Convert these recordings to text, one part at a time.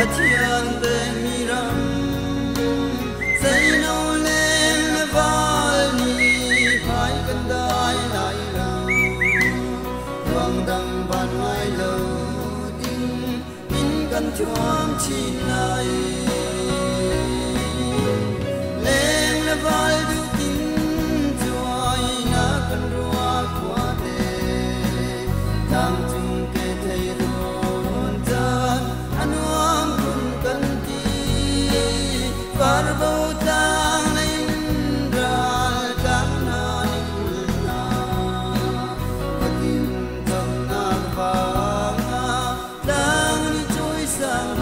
Pathian tên mi ram say nâu lên val ni phải cần đai lại lòng vang đằng ban mai lâu tin in cần chuang chi lại lên val du tin joy na cần rua qua thế đang chung kê thấy rồi chân anh hoang kun cần ti far bao tang lên ral kan na nikna patin tâm na vang đang đi trôi sang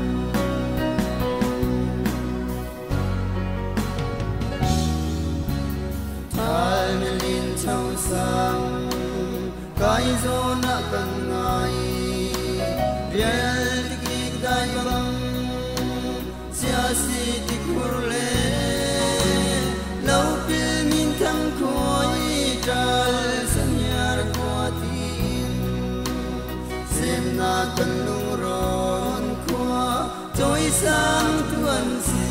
thal melin chau sang kai zo na kan ngai riel tik dai bang sia si tik hurle lau pil min thang khoi tral sanyar kwa tin sem na kan lung ron kwa choi sang tuan si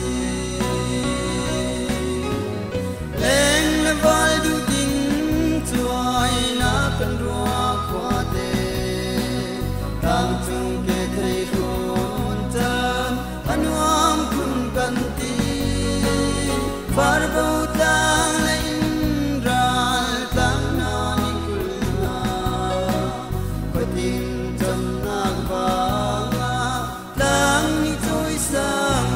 leng na val du tin choi na kan rua kwa te tang chung ke thei khon chan anuam kun kan ti far bau tang lein ral tang na ni kulna patin cham na ba tang ni choi sang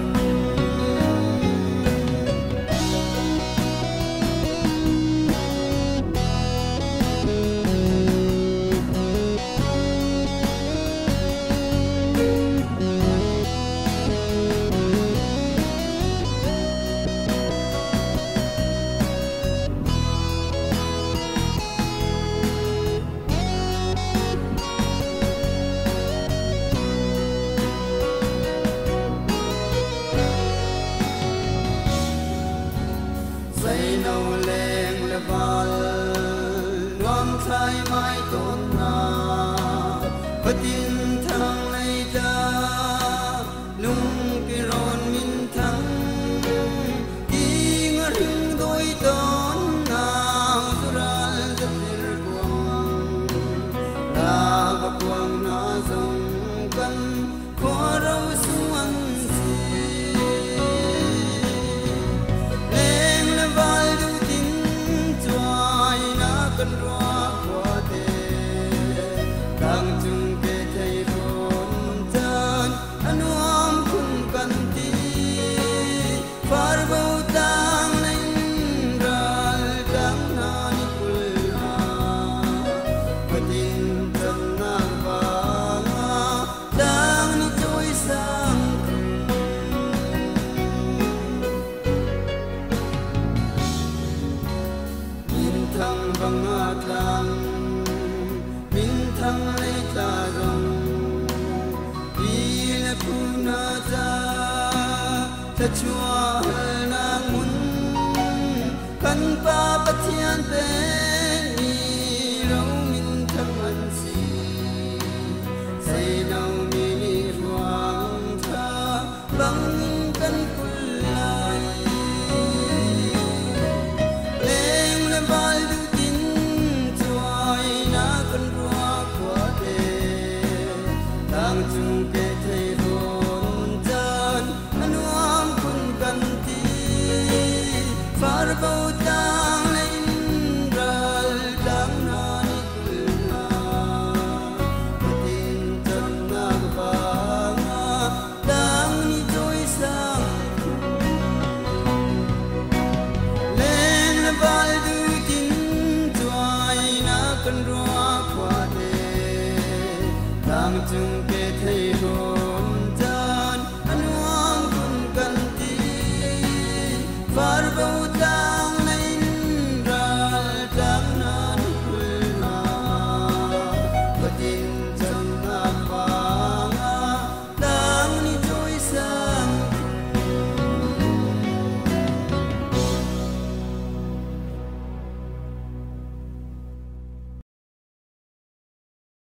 say nâu lên là val loam khai mai tôn na patin thang này ra lung cái ron min thang đi ngỡ hưng đôi tôn nào ra rất nhiều quang ta gặp quang na dòng căn khó rau xuống val du tin choi na kan rua kwa te dang chung ke thei ron chan anuam kun kan ti far bau tang nen ral dang na ni kulna patin chan na ba dang ni choi sang thang vang atlang min thang lấy ta rong đi là Pipu Hna cha cha chua nang mun kan pa Pathian pe